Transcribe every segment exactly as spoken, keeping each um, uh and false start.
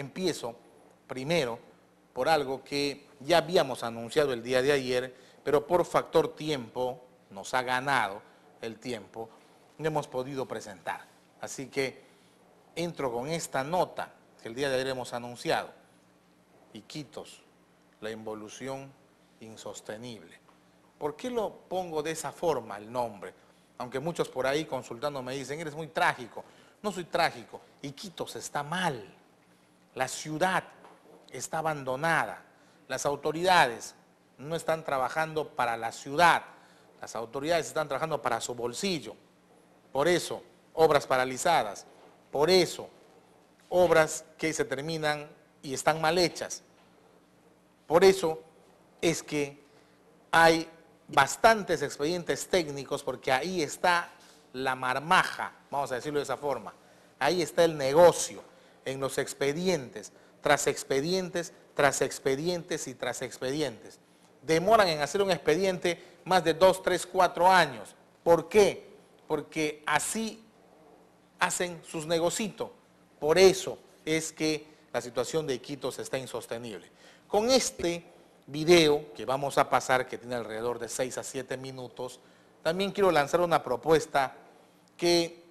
empiezo primero por algo que ya habíamos anunciado el día de ayer, pero por factor tiempo, nos ha ganado el tiempo, no hemos podido presentar. Así que entro con esta nota que el día de ayer hemos anunciado. Iquitos, la involución insostenible. ¿Por qué lo pongo de esa forma el nombre? Aunque muchos por ahí consultando me dicen, eres muy trágico. No soy trágico, Iquitos está mal. La ciudad está abandonada. Las autoridades no están trabajando para la ciudad. Las autoridades están trabajando para su bolsillo. Por eso, obras paralizadas. Por eso, obras que se terminan y están mal hechas. Por eso es que hay bastantes expedientes técnicos, porque ahí está la marmaja, vamos a decirlo de esa forma. Ahí está el negocio, en los expedientes, tras expedientes, tras expedientes y tras expedientes. Demoran en hacer un expediente más de dos, tres, cuatro años. ¿Por qué? Porque así hacen sus negocitos. Por eso es que la situación de Iquitos está insostenible. Con este video que vamos a pasar, que tiene alrededor de seis a siete minutos, también quiero lanzar una propuesta que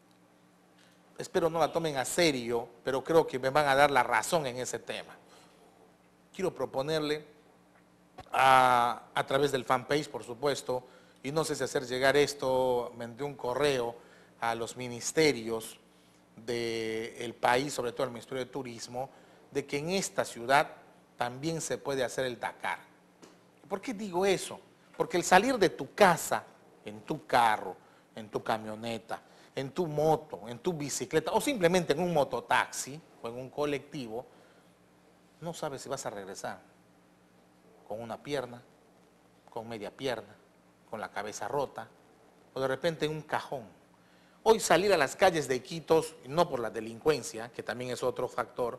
espero no la tomen a serio, pero creo que me van a dar la razón en ese tema. Quiero proponerle a, a través del fanpage, por supuesto, y no sé si hacer llegar esto mediante un correo a los ministerios del país, sobre todo el Ministerio de Turismo, de que en esta ciudad también se puede hacer el Dakar. ¿Por qué digo eso? Porque el salir de tu casa, en tu carro, en tu camioneta, en tu moto, en tu bicicleta, o simplemente en un mototaxi o en un colectivo, no sabes si vas a regresar con una pierna, con media pierna, con la cabeza rota, o de repente en un cajón. Hoy salir a las calles de Iquitos, no por la delincuencia, que también es otro factor,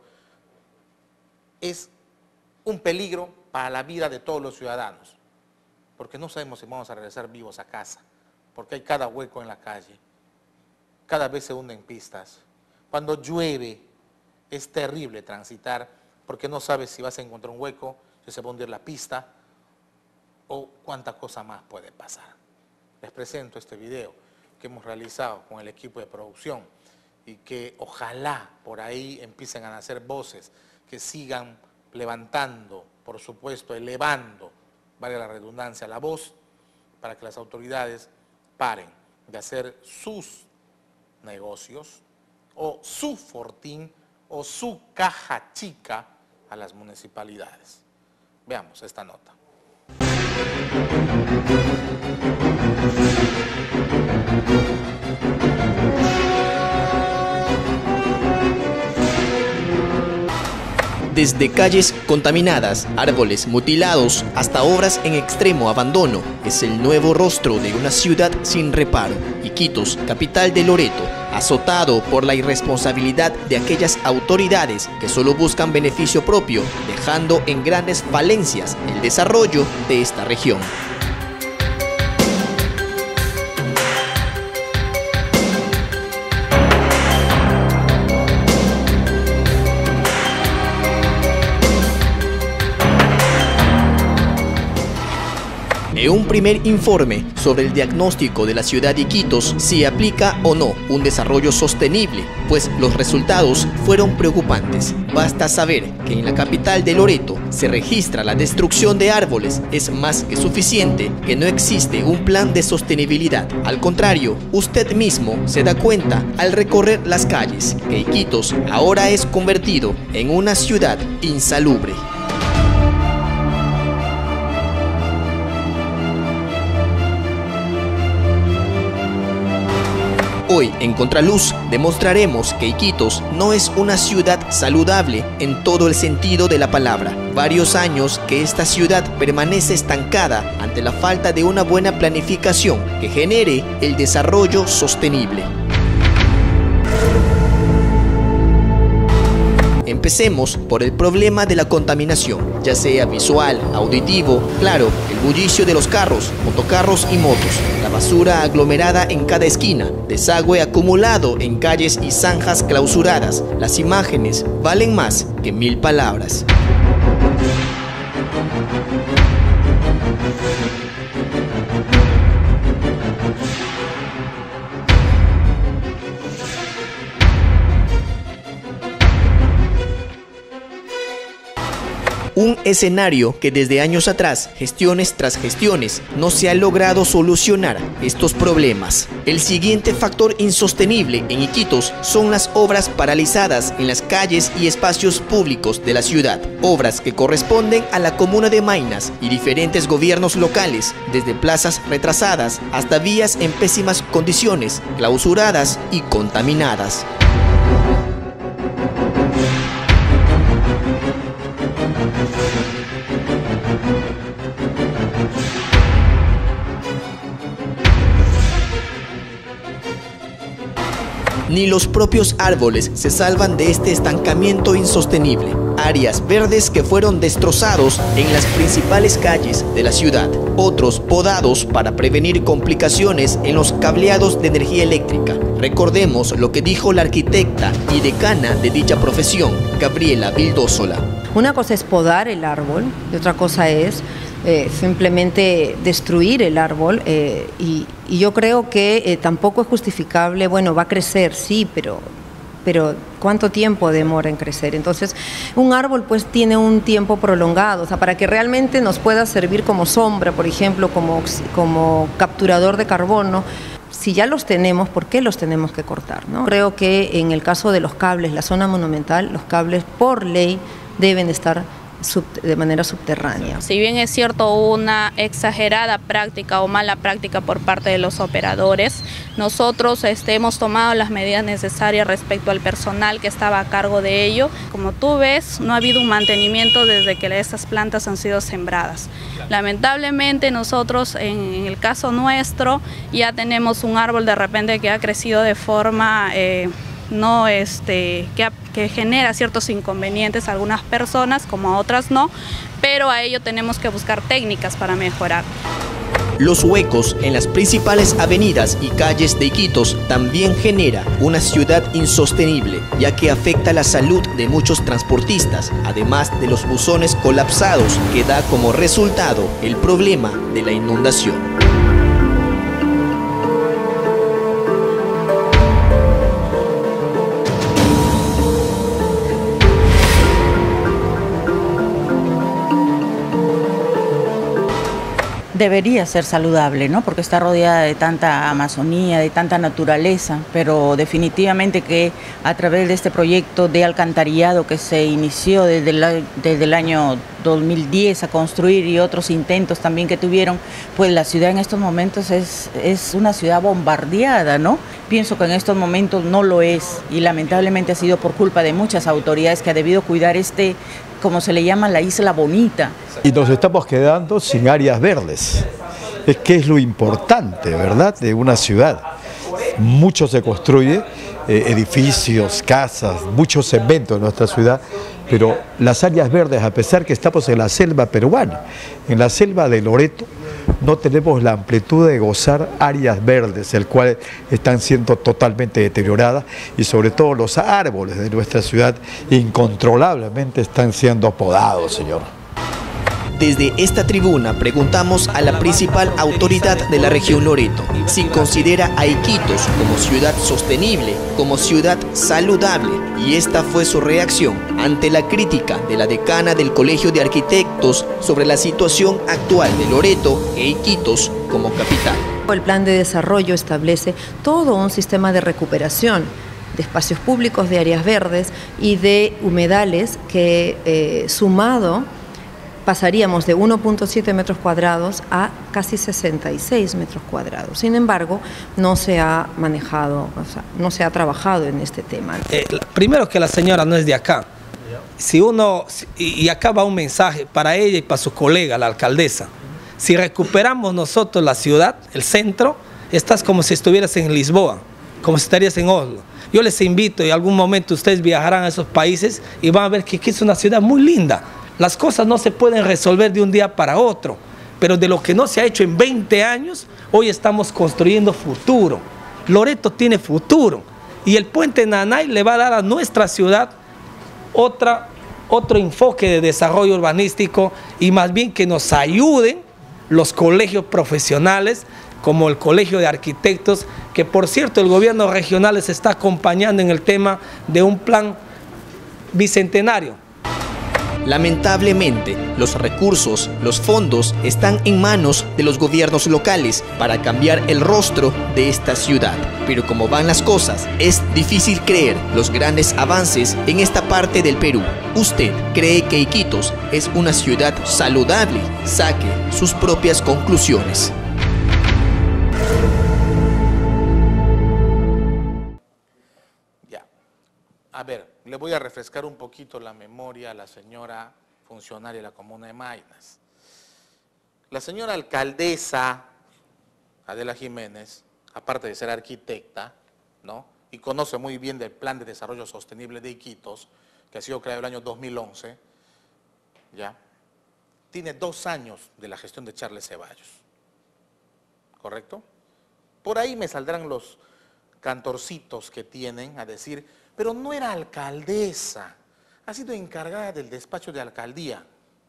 es un peligro para la vida de todos los ciudadanos, porque no sabemos si vamos a regresar vivos a casa, porque hay cada hueco en la calle, cada vez se hunden pistas. Cuando llueve es terrible transitar, porque no sabes si vas a encontrar un hueco, si se va a hundir la pista, o cuánta cosa más puede pasar. Les presento este video que hemos realizado con el equipo de producción y que ojalá por ahí empiecen a nacer voces que sigan levantando, por supuesto, elevando, valga la redundancia, la voz, para que las autoridades paren de hacer sus negocios o su fortín o su caja chica a las municipalidades. Veamos esta nota. Desde calles contaminadas, árboles mutilados, hasta obras en extremo abandono, es el nuevo rostro de una ciudad sin reparo. Iquitos, capital de Loreto, azotado por la irresponsabilidad de aquellas autoridades que solo buscan beneficio propio, dejando en grandes falencias el desarrollo de esta región. En un primer informe sobre el diagnóstico de la ciudad de Iquitos, si aplica o no un desarrollo sostenible, pues los resultados fueron preocupantes. Basta saber que en la capital de Loreto se registra la destrucción de árboles, es más que suficiente que no existe un plan de sostenibilidad. Al contrario, usted mismo se da cuenta al recorrer las calles que Iquitos ahora es convertido en una ciudad insalubre. Hoy, en Contraluz, demostraremos que Iquitos no es una ciudad saludable en todo el sentido de la palabra. Varios años que esta ciudad permanece estancada ante la falta de una buena planificación que genere el desarrollo sostenible. En empecemos por el problema de la contaminación, ya sea visual, auditivo, claro, el bullicio de los carros, motocarros y motos, la basura aglomerada en cada esquina, desagüe acumulado en calles y zanjas clausuradas. Las imágenes valen más que mil palabras. Un escenario que desde años atrás, gestiones tras gestiones, no se ha logrado solucionar estos problemas. El siguiente factor insostenible en Iquitos son las obras paralizadas en las calles y espacios públicos de la ciudad. Obras que corresponden a la comuna de Maynas y diferentes gobiernos locales, desde plazas retrasadas hasta vías en pésimas condiciones, clausuradas y contaminadas. Ni los propios árboles se salvan de este estancamiento insostenible. Áreas verdes que fueron destrozados en las principales calles de la ciudad. Otros podados para prevenir complicaciones en los cableados de energía eléctrica. Recordemos lo que dijo la arquitecta y decana de dicha profesión, Gabriela Vildósola. Una cosa es podar el árbol y otra cosa es eh, simplemente destruir el árbol eh, y, y yo creo que eh, tampoco es justificable, bueno, va a crecer, sí, pero, pero ¿cuánto tiempo demora en crecer? Entonces, un árbol pues tiene un tiempo prolongado, o sea, para que realmente nos pueda servir como sombra, por ejemplo, como, como capturador de carbono. Si ya los tenemos, ¿por qué los tenemos que cortar, ¿no? Creo que en el caso de los cables, la zona monumental, los cables por ley deben estar sub, de manera subterránea. Si bien es cierto una exagerada práctica o mala práctica por parte de los operadores, nosotros este, hemos tomado las medidas necesarias respecto al personal que estaba a cargo de ello. Como tú ves, no ha habido un mantenimiento desde que estas plantas han sido sembradas. Lamentablemente nosotros, en, en el caso nuestro, ya tenemos un árbol de repente que ha crecido de forma eh, no este que, que genera ciertos inconvenientes a algunas personas, como a otras no, pero a ello tenemos que buscar técnicas para mejorar. Los huecos en las principales avenidas y calles de Iquitos también genera una ciudad insostenible, ya que afecta la salud de muchos transportistas, además de los buzones colapsados que da como resultado el problema de la inundación. Debería ser saludable, ¿no? Porque está rodeada de tanta Amazonía, de tanta naturaleza, pero definitivamente que a través de este proyecto de alcantarillado que se inició desde, la, desde el año dos mil diez a construir y otros intentos también que tuvieron, pues la ciudad en estos momentos es, es una ciudad bombardeada, ¿no? Pienso que en estos momentos no lo es y lamentablemente ha sido por culpa de muchas autoridades que ha debido cuidar este, como se le llama, la isla bonita. Y nos estamos quedando sin áreas verdes. Es que es lo importante, ¿verdad?, de una ciudad. Mucho se construye, eh, edificios, casas, mucho cemento en nuestra ciudad, pero las áreas verdes, a pesar que estamos en la selva peruana, en la selva de Loreto, no tenemos la amplitud de gozar áreas verdes, el cual están siendo totalmente deterioradas y sobre todo los árboles de nuestra ciudad incontrolablemente están siendo podados, señor. Desde esta tribuna preguntamos a la principal autoridad de la región Loreto si considera a Iquitos como ciudad sostenible, como ciudad saludable, y esta fue su reacción ante la crítica de la decana del Colegio de Arquitectos sobre la situación actual de Loreto e Iquitos como capital. El plan de desarrollo establece todo un sistema de recuperación de espacios públicos, de áreas verdes y de humedales que eh, sumado pasaríamos de uno punto siete metros cuadrados a casi sesenta y seis metros cuadrados. Sin embargo, no se ha manejado, o sea, no se ha trabajado en este tema. Eh, primero que la señora no es de acá. Si uno, y acá va un mensaje para ella y para su colega, la alcaldesa. Si recuperamos nosotros la ciudad, el centro, estás como si estuvieras en Lisboa, como si estarías en Oslo. Yo les invito y en algún momento ustedes viajarán a esos países y van a ver que, que es una ciudad muy linda. Las cosas no se pueden resolver de un día para otro, pero de lo que no se ha hecho en veinte años, hoy estamos construyendo futuro. Loreto tiene futuro y el puente Nanay le va a dar a nuestra ciudad otra, otro enfoque de desarrollo urbanístico y más bien que nos ayuden los colegios profesionales como el Colegio de Arquitectos, que por cierto el gobierno regional les está acompañando en el tema de un plan bicentenario. Lamentablemente, los recursos, los fondos están en manos de los gobiernos locales para cambiar el rostro de esta ciudad. Pero como van las cosas, es difícil creer los grandes avances en esta parte del Perú. ¿Usted cree que Iquitos es una ciudad saludable? Saque sus propias conclusiones. Ya. A ver. Le voy a refrescar un poquito la memoria a la señora funcionaria de la comuna de Maynas. La señora alcaldesa Adela Jiménez, aparte de ser arquitecta, ¿no?, y conoce muy bien del Plan de Desarrollo Sostenible de Iquitos, que ha sido creado el año dos mil once, ¿ya?, tiene dos años de la gestión de Charles Ceballos, ¿correcto? Por ahí me saldrán los cantorcitos que tienen a decir, pero no era alcaldesa, ha sido encargada del despacho de alcaldía.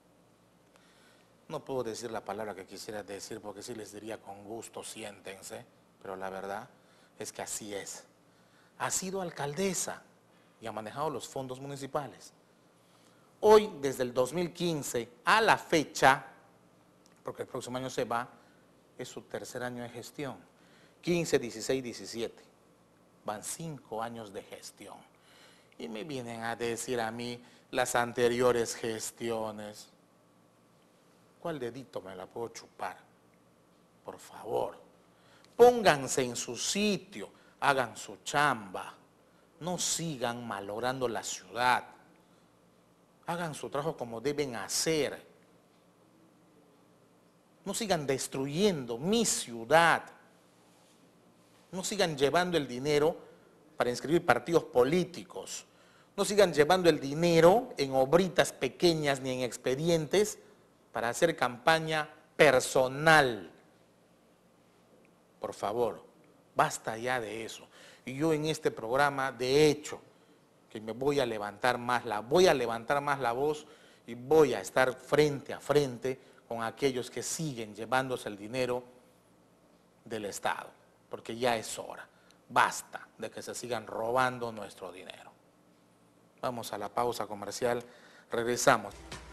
No puedo decir la palabra que quisiera decir porque sí les diría con gusto, siéntense, pero la verdad es que así es. Ha sido alcaldesa y ha manejado los fondos municipales. Hoy, desde el dos mil quince a la fecha, porque el próximo año se va, es su tercer año de gestión, quince, dieciséis, diecisiete. Van cinco años de gestión. Y me vienen a decir a mí las anteriores gestiones. ¿Cuál dedito me la puedo chupar? Por favor, pónganse en su sitio, hagan su chamba. No sigan malogrando la ciudad. Hagan su trabajo como deben hacer. No sigan destruyendo mi ciudad. No sigan llevando el dinero para inscribir partidos políticos. No sigan llevando el dinero en obritas pequeñas ni en expedientes para hacer campaña personal. Por favor, basta ya de eso. Y yo en este programa, de hecho, que me voy a levantar más la, voy a levantar más la voz y voy a estar frente a frente con aquellos que siguen llevándose el dinero del Estado. Porque ya es hora, basta de que se sigan robando nuestro dinero. Vamos a la pausa comercial, regresamos.